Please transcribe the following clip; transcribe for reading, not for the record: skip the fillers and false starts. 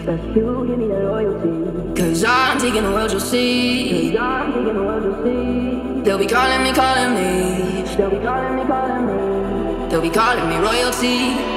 Just you give me the loyalty. Cause I'm taking the world, you'll see. Cause I'm taking the world, you'll see. They'll be calling me, calling me. They'll be calling me, calling me. They'll be calling me royalty.